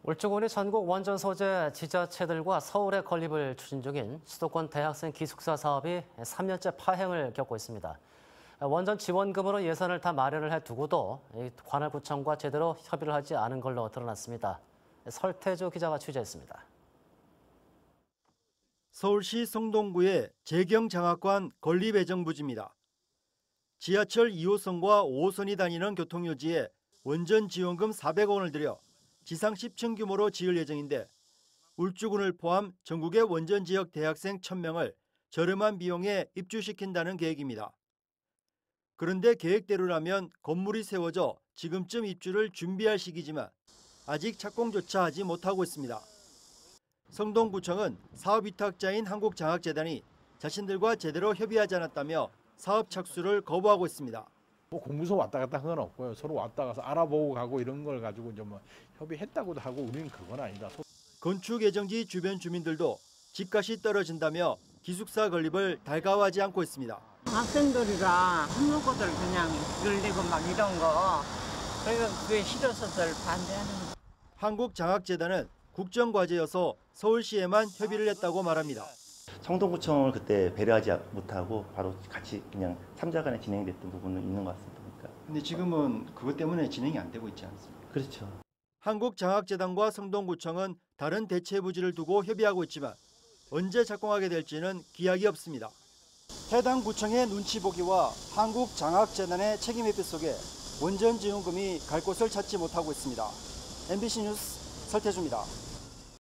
울주군이 전국 원전 소재 지자체들과 서울에 건립을 추진 중인 수도권 대학생 기숙사 사업이 3년째 파행을 겪고 있습니다. 원전 지원금으로 예산을 다 마련을 해두고도 관할구청과 제대로 협의를 하지 않은 걸로 드러났습니다. 설태주 기자가 취재했습니다. 서울시 성동구의 재경장학관 건립예정부지입니다. 지하철 2호선과 5호선이 다니는 교통요지에 원전 지원금 400억 원을 들여 지상 10층 규모로 지을 예정인데 울주군을 포함 전국의 원전 지역 대학생 1000명을 저렴한 비용에 입주시킨다는 계획입니다. 그런데 계획대로라면 건물이 세워져 지금쯤 입주를 준비할 시기지만 아직 착공조차 하지 못하고 있습니다. 성동구청은 사업위탁자인 한국장학재단이 자신들과 제대로 협의하지 않았다며 사업 착수를 거부하고 있습니다. 공무소 왔다 갔다 한 건 없고요. 서로 왔다 가서 알아보고 가고 이런 걸 가지고 좀 협의했다고도 하고 우리는 그건 아니다. 건축 예정지 주변 주민들도 집값이 떨어진다며 기숙사 건립을 달가워하지 않고 있습니다. 학생들이라 한국어들 그냥 늘리고 막 이런 거 그러니까 그게 싫어서들 반대하는 거. 한국장학재단은 국정과제여서 서울시에만 협의를 했다고 말합니다. 성동구청을 그때 배려하지 못하고 바로 같이 그냥 3자 간에 진행됐던 부분은 있는 것 같습니다. 근데 지금은 그것 때문에 진행이 안 되고 있지 않습니까? 그렇죠. 한국장학재단과 성동구청은 다른 대체 부지를 두고 협의하고 있지만 언제 착공하게 될지는 기약이 없습니다. 해당 구청의 눈치 보기와 한국장학재단의 책임 회피 속에 원전 지원금이 갈 곳을 찾지 못하고 있습니다. MBC 뉴스 설태주입니다.